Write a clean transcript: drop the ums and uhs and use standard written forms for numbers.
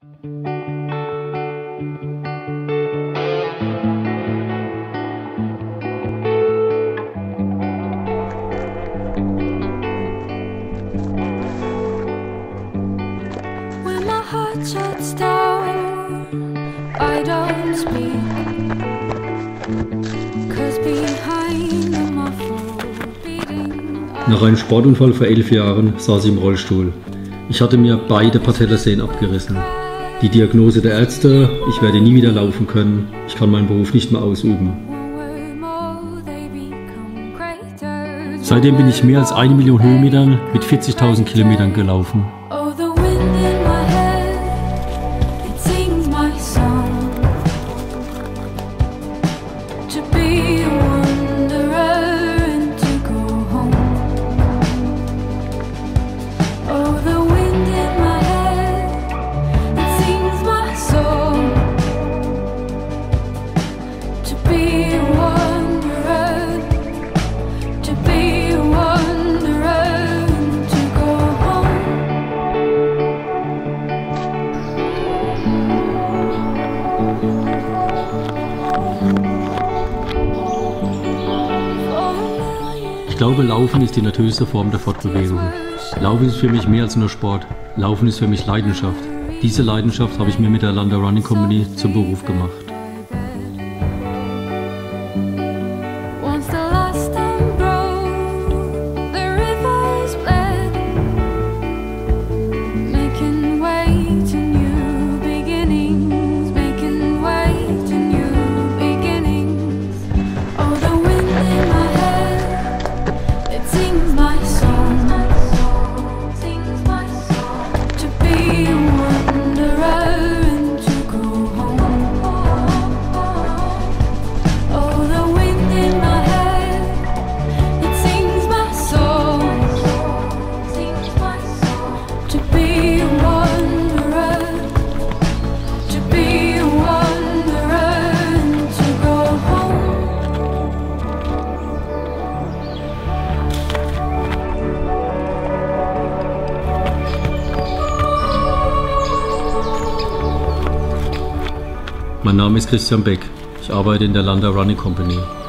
When my heart shuts down, I don't speak, 'cause behind the muffled beating. Nach einem Sportunfall vor 11 Jahren saß ich im Rollstuhl. Ich hatte mir beide Patellasehnen abgerissen. Die Diagnose der Ärzte: ich werde nie wieder laufen können, ich kann meinen Beruf nicht mehr ausüben. Seitdem bin ich mehr als 1 Million Höhenmetern mit 40.000 Kilometern gelaufen. Ich glaube, Laufen ist die natürlichste Form der Fortbewegung. Laufen ist für mich mehr als nur Sport. Laufen ist für mich Leidenschaft. Diese Leidenschaft habe ich mir mit der Landa Running Company zum Beruf gemacht. Mein Name ist Christian Beck. Ich arbeite in der Landa Running Company.